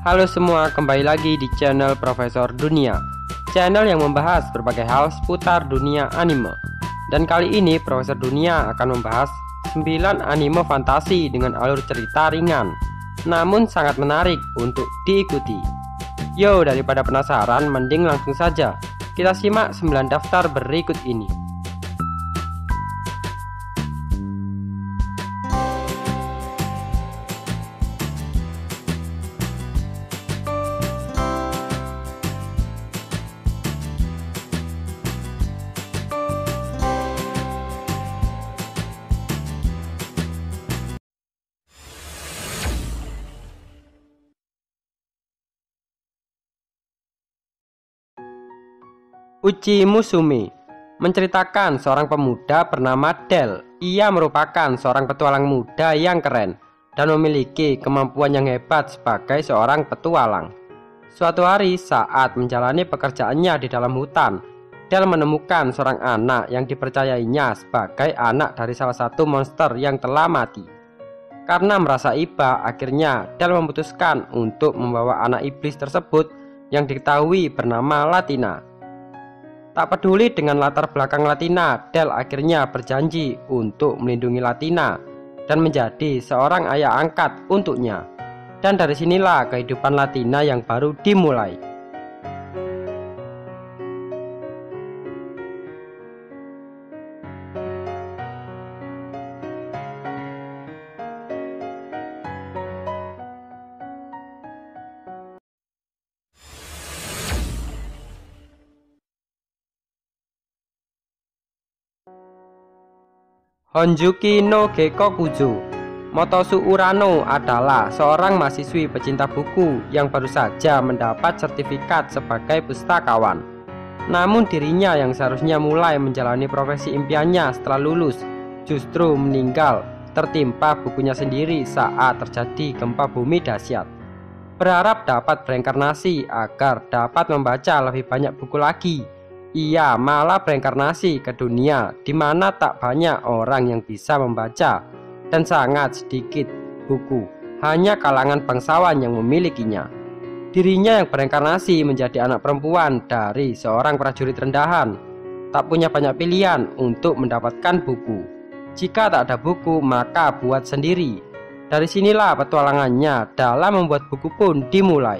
Halo semua, kembali lagi di channel Profesor Dunia, channel yang membahas berbagai hal seputar dunia anime. Dan kali ini Profesor Dunia akan membahas 9 anime fantasi dengan alur cerita ringan, namun sangat menarik untuk diikuti. Yo, daripada penasaran, mending langsung saja kita simak 9 daftar berikut ini. Uchi Musume menceritakan seorang pemuda bernama Del. Ia merupakan seorang petualang muda yang keren dan memiliki kemampuan yang hebat sebagai seorang petualang. Suatu hari saat menjalani pekerjaannya di dalam hutan, Del menemukan seorang anak yang dipercayainya sebagai anak dari salah satu monster yang telah mati. Karena merasa iba, akhirnya Del memutuskan untuk membawa anak iblis tersebut yang diketahui bernama Latina. Tak peduli dengan latar belakang Latina, Del akhirnya berjanji untuk melindungi Latina dan menjadi seorang ayah angkat untuknya. Dan dari sinilah kehidupan Latina yang baru dimulai. Honjuki no Gekokujo. Motosu Urano adalah seorang mahasiswi pecinta buku yang baru saja mendapat sertifikat sebagai pustakawan. Namun dirinya yang seharusnya mulai menjalani profesi impiannya setelah lulus justru meninggal tertimpa bukunya sendiri saat terjadi gempa bumi dahsyat. Berharap dapat bereinkarnasi agar dapat membaca lebih banyak buku lagi, ia malah bereinkarnasi ke dunia di mana tak banyak orang yang bisa membaca dan sangat sedikit buku, hanya kalangan bangsawan yang memilikinya. Dirinya yang bereinkarnasi menjadi anak perempuan dari seorang prajurit rendahan, tak punya banyak pilihan untuk mendapatkan buku. Jika tak ada buku, maka buat sendiri. Dari sinilah petualangannya dalam membuat buku pun dimulai.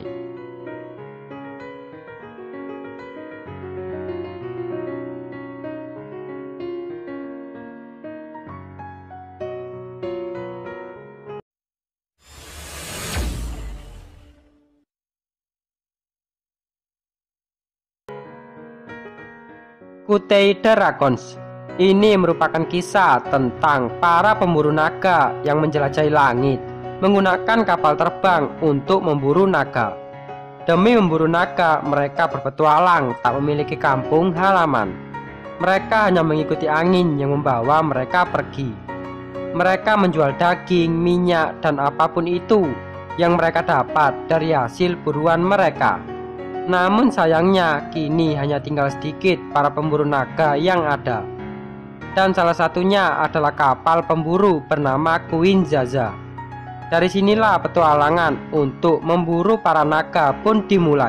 Kutei Dragons. Ini merupakan kisah tentang para pemburu naga yang menjelajahi langit menggunakan kapal terbang untuk memburu naga. Demi memburu naga, mereka berpetualang tak memiliki kampung halaman. Mereka hanya mengikuti angin yang membawa mereka pergi. Mereka menjual daging, minyak, dan apapun itu yang mereka dapat dari hasil buruan mereka. Namun sayangnya kini hanya tinggal sedikit para pemburu naga yang ada. Dan salah satunya adalah kapal pemburu bernama Queen Zaza. Dari sinilah petualangan untuk memburu para naga pun dimulai.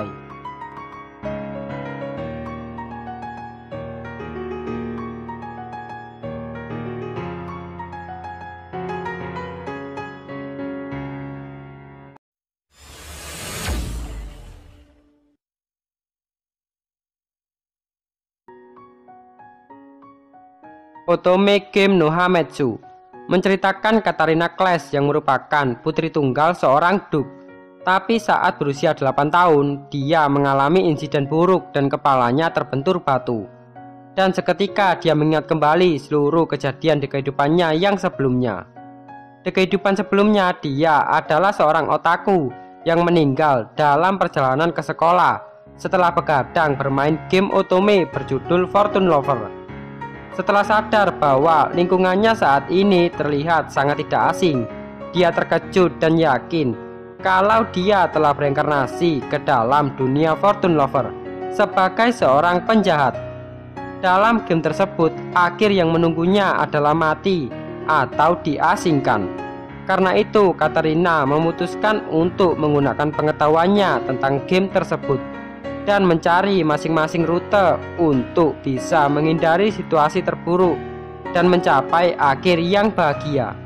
Otome Game no Hametsu menceritakan Katarina Clash yang merupakan putri tunggal seorang duke. Tapi saat berusia 8 tahun, dia mengalami insiden buruk dan kepalanya terbentur batu. Dan seketika dia mengingat kembali seluruh kejadian di kehidupannya yang sebelumnya. Di kehidupan sebelumnya, dia adalah seorang otaku yang meninggal dalam perjalanan ke sekolah setelah begadang bermain game otome berjudul Fortune Lover. Setelah sadar bahwa lingkungannya saat ini terlihat sangat tidak asing, dia terkejut dan yakin kalau dia telah bereinkarnasi ke dalam dunia Fortune Lover sebagai seorang penjahat. Dalam game tersebut, akhir yang menunggunya adalah mati atau diasingkan. Karena itu, Katerina memutuskan untuk menggunakan pengetahuannya tentang game tersebut dan mencari masing-masing rute untuk bisa menghindari situasi terburuk dan mencapai akhir yang bahagia.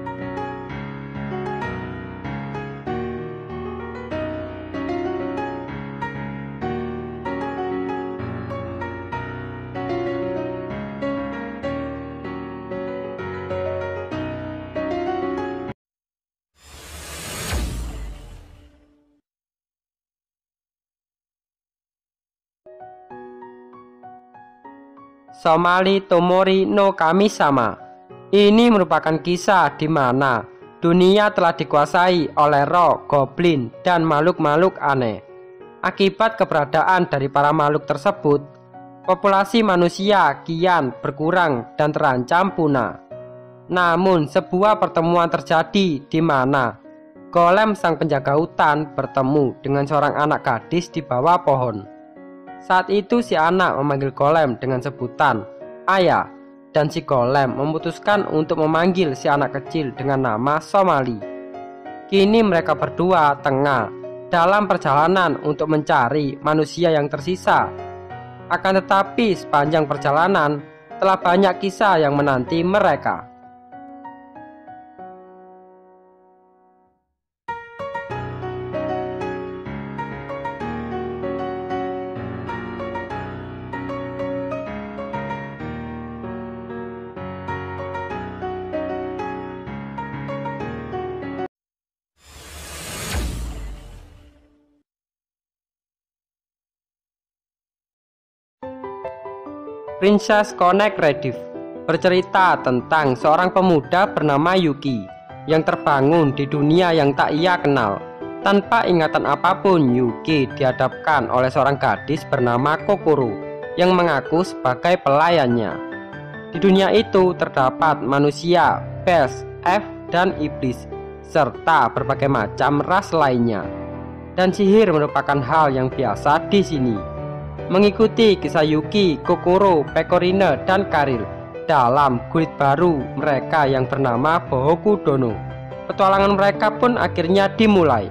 Somali Tomori no Kami-sama. Ini merupakan kisah di mana dunia telah dikuasai oleh roh, goblin, dan makhluk-makhluk aneh. Akibat keberadaan dari para makhluk tersebut, populasi manusia kian berkurang dan terancam punah. Namun, sebuah pertemuan terjadi di mana Golem sang penjaga hutan bertemu dengan seorang anak gadis di bawah pohon. Saat itu si anak memanggil Golem dengan sebutan ayah, dan si Golem memutuskan untuk memanggil si anak kecil dengan nama Somali. Kini mereka berdua tengah dalam perjalanan untuk mencari manusia yang tersisa. Akan tetapi sepanjang perjalanan telah banyak kisah yang menanti mereka. Princess Connect Rediff bercerita tentang seorang pemuda bernama Yuki yang terbangun di dunia yang tak ia kenal. Tanpa ingatan apapun, Yuki dihadapkan oleh seorang gadis bernama Kokoro yang mengaku sebagai pelayannya. Di dunia itu terdapat manusia, pes, elf, dan iblis, serta berbagai macam ras lainnya. Dan sihir merupakan hal yang biasa di sini. Mengikuti kisah Yuki, Kokoro, Pecorine, dan Karil dalam guide baru mereka yang bernama Bohoku Dono. Petualangan mereka pun akhirnya dimulai.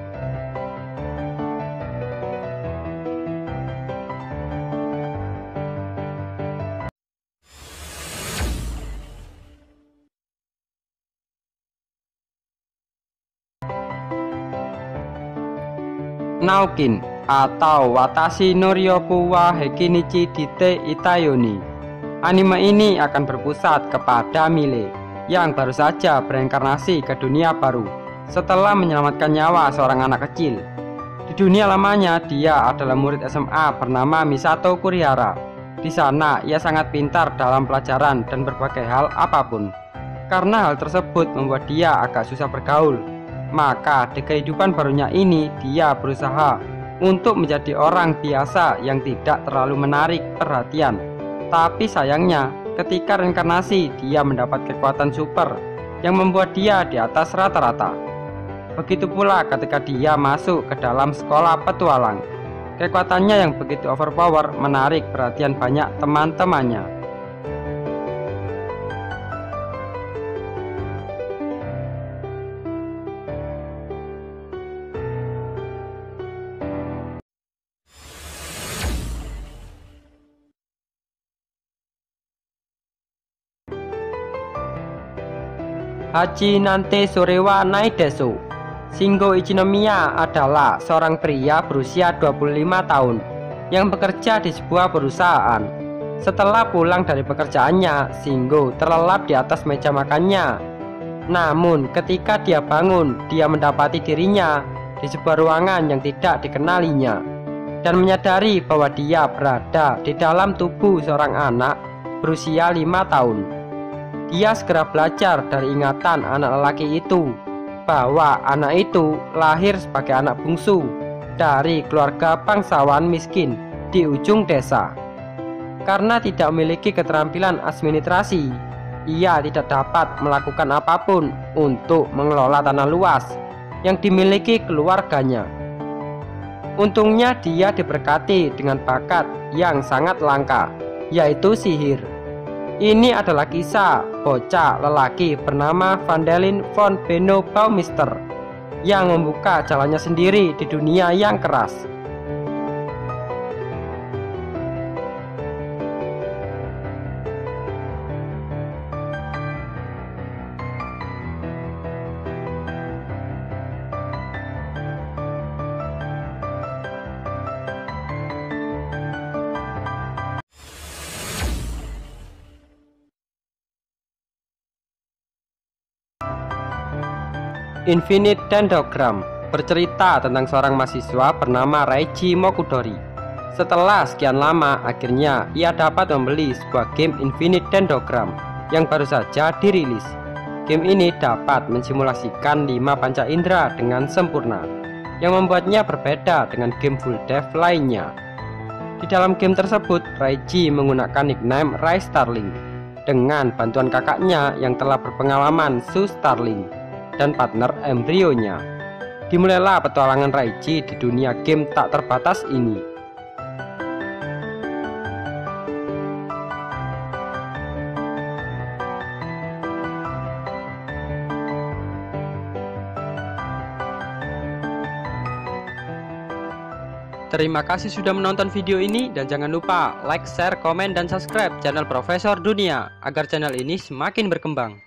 Naokin atau Watashi no Ryoku wa Hekinichi Dite Itayoni. Anime ini akan berpusat kepada Mile yang baru saja bereinkarnasi ke dunia baru setelah menyelamatkan nyawa seorang anak kecil. Di dunia lamanya dia adalah murid SMA bernama Misato Kurihara. Di sana ia sangat pintar dalam pelajaran dan berbagai hal apapun. Karena hal tersebut membuat dia agak susah bergaul. Maka di kehidupan barunya ini dia berusaha untuk menjadi orang biasa yang tidak terlalu menarik perhatian. Tapi sayangnya ketika reinkarnasi dia mendapat kekuatan super yang membuat dia di atas rata-rata. Begitu pula ketika dia masuk ke dalam sekolah petualang. Kekuatannya yang begitu overpower menarik perhatian banyak teman-temannya. Hachi Nante Sorewa Naidesu. Shingo Ichinomiya adalah seorang pria berusia 25 tahun yang bekerja di sebuah perusahaan. Setelah pulang dari pekerjaannya, Shingo terlelap di atas meja makannya. Namun ketika dia bangun, dia mendapati dirinya di sebuah ruangan yang tidak dikenalinya dan menyadari bahwa dia berada di dalam tubuh seorang anak berusia 5 tahun. Dia segera belajar dari ingatan anak lelaki itu bahwa anak itu lahir sebagai anak bungsu dari keluarga bangsawan miskin di ujung desa. Karena tidak memiliki keterampilan administrasi, ia tidak dapat melakukan apapun untuk mengelola tanah luas yang dimiliki keluarganya. Untungnya dia diberkati dengan bakat yang sangat langka, yaitu sihir. Ini adalah kisah bocah lelaki bernama Vandelin von Benno Baumeister yang membuka jalannya sendiri di dunia yang keras. Infinite Dendrogram bercerita tentang seorang mahasiswa bernama Reiji Mokudori. Setelah sekian lama, akhirnya ia dapat membeli sebuah game Infinite Dendrogram yang baru saja dirilis. Game ini dapat mensimulasikan 5 panca indera dengan sempurna, yang membuatnya berbeda dengan game full dev lainnya. Di dalam game tersebut, Reiji menggunakan nickname Rai Starling dengan bantuan kakaknya yang telah berpengalaman, Su Starling, dan partner embrionya. Dimulailah petualangan Reiji di dunia game tak terbatas ini. Terima kasih sudah menonton video ini dan jangan lupa like, share, komen, dan subscribe channel Profesor Dunia agar channel ini semakin berkembang.